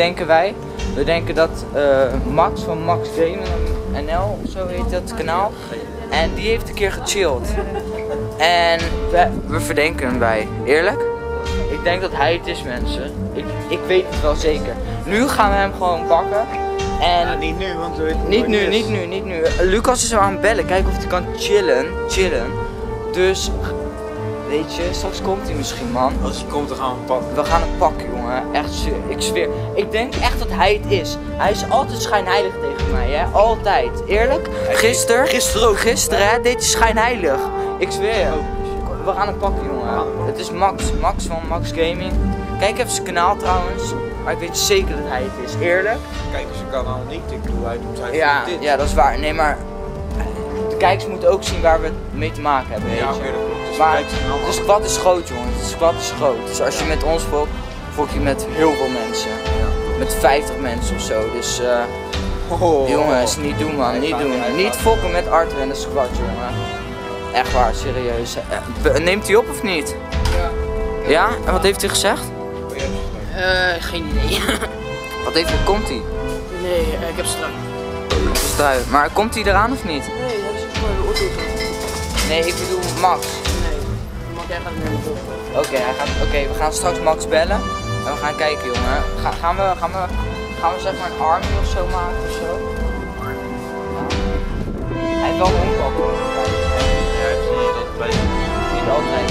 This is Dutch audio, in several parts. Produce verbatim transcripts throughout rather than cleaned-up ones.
denken wij. We denken dat uh, Max van Max Gaming N L, of zo heet dat kanaal. En die heeft een keer gechilled. En we, we verdenken hem bij. Eerlijk? Ik denk dat hij het is, mensen. Ik, ik weet het wel zeker. Nu gaan we hem gewoon pakken. En ja, niet nu, want we weten niet nu, niet nu, niet nu. Lucas is al aan het bellen, kijken of hij kan chillen, chillen. Dus, weet je, straks komt hij misschien, man. Als hij komt, dan gaan we hem pakken. We gaan hem pakken, jongen. Echt, ik zweer. Ik denk echt dat hij het is. Hij is altijd schijnheilig tegen mij, hè. Altijd. Eerlijk? Gisteren, gisteren ook. Gisteren, hè, deed hij schijnheilig. Ik zweer je. We gaan hem pakken, jongen. Het is Max, Max van Max Gaming. Kijk even zijn kanaal trouwens. Maar ik weet zeker dat hij het is. Eerlijk? Kijk, ze kan al niet. Ik bedoel, hij doet zijn ja, dit. ja, dat is waar. Nee, maar de kijkers moeten ook zien waar we het mee te maken hebben, weet je. Ja, oké, dat klopt. Dus maar de squad is groot, jongen. De squad is groot. Dus als je met ons volgt, volg je met heel veel mensen. Ja. Met vijftig mensen of zo. Dus uh, oh, jongens, niet doen, man. Niet doen. Niet fokken met Arthur en de squad, jongen. Echt waar, serieus. Neemt hij op of niet? Ja. Ja? En wat heeft hij gezegd? Uh, geen idee. Wat heeft hij? Komt hij? Nee, uh, ik heb strui. Strui. Maar komt hij eraan of niet? Nee, hij is gewoon de auto. Nee, ik bedoel Max. Nee, Max jij gaat niet meer op. Oké, okay, okay, we gaan straks Max bellen. En we gaan kijken, jongen. Ga, gaan, we, gaan, we, gaan we zeg maar een army of zo maken of zo? Ja. Hij heeft wel een honkbal. Ja, ik zie dat bij niet altijd.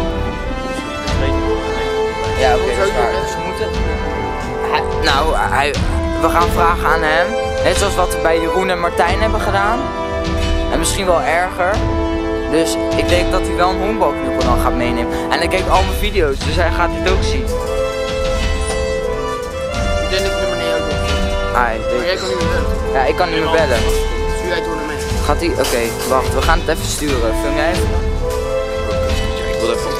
Ja, oké, okay, dat is waar. Dus we moeten... Hij, nou, hij, we gaan vragen aan hem. Net zoals wat we bij Jeroen en Martijn hebben gedaan. En misschien wel erger. Dus ik denk dat hij wel een honkbalknuppel dan gaat meenemen. En hij kijkt al mijn video's, dus hij gaat dit ook zien. Ik denk dat ik nummer negen doe. Ah, maar jij kan niet meer bellen. Ja, ik kan niet meer bellen. Stuur jij door naar mij. Gaat hij? Oké, okay, wacht, we gaan het even sturen. Film jij even? Ik wil even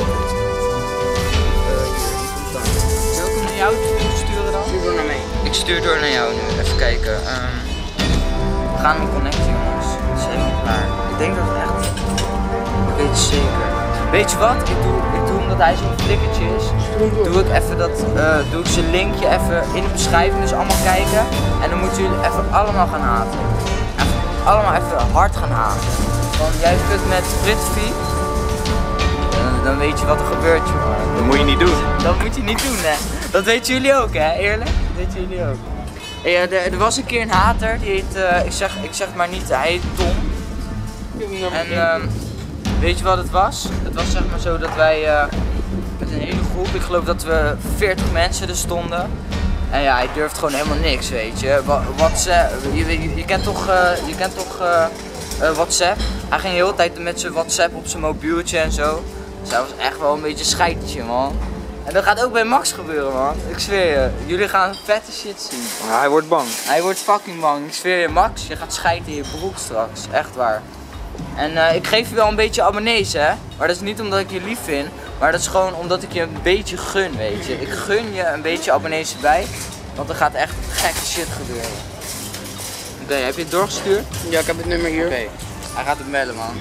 Zal ik hem naar jou sturen dan? Stuur door naar mij. Ik stuur door naar jou nu. Even kijken. Um, we gaan hem connecten, jongens. Het is helemaal klaar. Ik denk dat het echt... Ik weet het zeker. Weet je wat? Ik doe, ik doe omdat hij zo'n flikkertje is. Doe ik even dat, uh, doe ik zijn linkje even in de beschrijving, dus allemaal kijken. En dan moeten jullie even allemaal gaan haten. Even, allemaal even hard gaan haten. Want jij kunt met Fritfie, uh, dan weet je wat er gebeurt, jongen. Dat moet je niet doen. Dat moet je niet doen, hè. Dat weten jullie ook, hè, eerlijk? Dat weten jullie ook. Hey, er, er was een keer een hater, die heet, uh, ik, zeg, ik zeg maar niet, hij heet Tom. En uh, weet je wat het was? Het was zeg maar zo dat wij uh, met een hele groep, ik geloof dat we veertig mensen er stonden. En ja, hij durft gewoon helemaal niks, weet je. WhatsApp, je, je, je kent toch, uh, je kent toch uh, uh, WhatsApp? Hij ging de hele tijd met zijn WhatsApp op zijn mobieltje en zo. Dus hij was echt wel een beetje een scheitertje, man. En dat gaat ook bij Max gebeuren, man. Ik zweer je, jullie gaan vette shit zien. Maar hij wordt bang. Hij wordt fucking bang. Ik zweer je, Max, je gaat scheiden in je broek straks. Echt waar. En uh, ik geef je wel een beetje abonnees, hè. Maar dat is niet omdat ik je lief vind. Maar dat is gewoon omdat ik je een beetje gun, weet je. Ik gun je een beetje abonnees erbij. Want er gaat echt gekke shit gebeuren. Oké, okay, heb je het doorgestuurd? Ja, ik heb het nummer hier. Oké, okay. Hij gaat het bellen, man.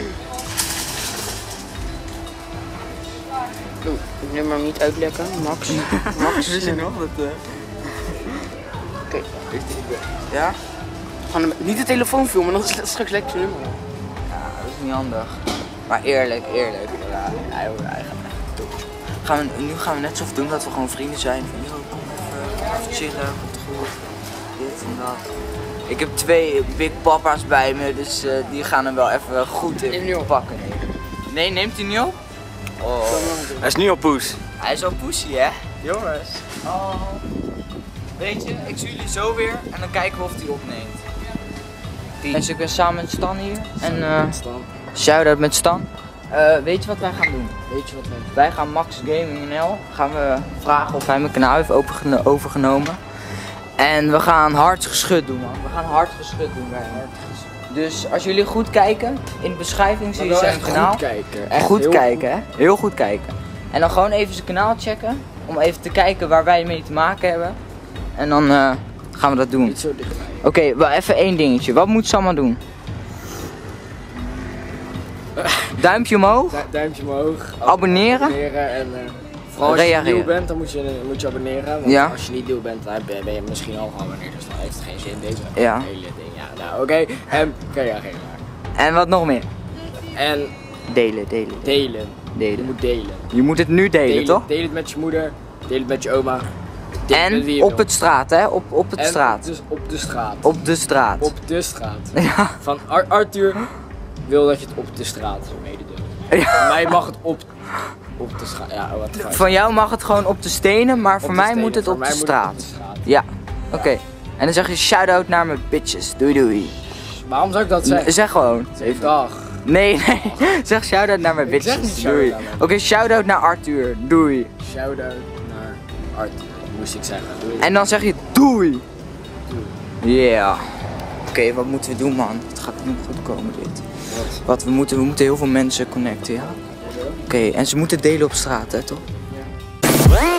Oeh, het nummer niet uitlekken. Max. Max. Wist je nog dat... Uh... Oké. Okay. Ja? We gaan niet de telefoon filmen, dan is het straks lekker nummer. Ja, dat is niet handig. Maar eerlijk, eerlijk. Ja, hij, hij gaat echt dood. Gaan we, nu gaan we net zo doen dat we gewoon vrienden zijn. Van, yo, kom even, even chillen, komt goed. Dit en dat. Ik heb twee big papa's bij me, dus uh, die gaan hem wel even goed in pakken. Nee, neemt hij niet op? Oh. Hij is nu al poes. Hij is al poesie, hè? Jongens. Oh. Weet je, ik zie jullie zo weer en dan kijken we of hij opneemt. Dus ik ben samen met Stan hier. En uh, shout-out met Stan. Uh, weet je wat wij gaan doen? Weet je wat wij doen? Wij gaan Max Gaming N L gaan we vragen of hij mijn kanaal heeft overgenomen. En we gaan hard geschud doen, man. We gaan hard geschud doen bij hem. Dus als jullie goed kijken, in de beschrijving zie je zijn kanaal. Goed kijken. Echt goed heel kijken, goed. hè? Heel goed kijken. En dan gewoon even zijn kanaal checken. Om even te kijken waar wij mee te maken hebben. En dan uh, gaan we dat doen. Niet zo dichtbij. Oké, okay, wel even één dingetje. Wat moet Samma doen? Duimpje omhoog. Du duimpje omhoog. Abonneren. Abonneren en uh, Gewoon als je reageren. nieuw bent, dan moet je, moet je abonneren. Want Ja. als je niet nieuw bent, dan ben ben je misschien al geabonneerd. Dus dan heeft het geen zin, deze Ja. hele ding. Ja, nou oké. En kan je reageren. En wat nog meer? En Delen, delen, delen. Je delen. moet delen. Je moet het nu delen, Delen, toch? deel het met je moeder, deel het met je oma. Deel het met wie En je op wil. het straat, hè? Op, op het En straat. Dus op de straat. Op de straat. Op de straat. Ja. Van Ar Arthur wil dat je het op de straat mededeelt. Ja. Voor mij mag het op, op de straat. Ja, wat fuck. Van jou mag het gewoon op de stenen, maar voor Op mij de moet stenen. het Voor op mij de moet straat. op de straat. Ja, oké. En dan zeg je shout-out naar mijn bitches. Doei doei. Waarom zou ik dat zeggen? Zeg gewoon. Dag. Nee, nee. Zeg shout-out naar mijn Ik zeg bitches. niet Doei. shout-out Oké, naar shout-out naar Arthur. Doei. Shout-out naar Arthur. Moest ik zeggen. Doei. En dan zeg je doei. Yeah. Oké, wat moeten we doen, man? Het gaat niet goed komen, dit. Wat? Wat, we moeten, we moeten heel veel mensen connecten, ja? Oké, en ze moeten delen op straat, hè, toch? Ja.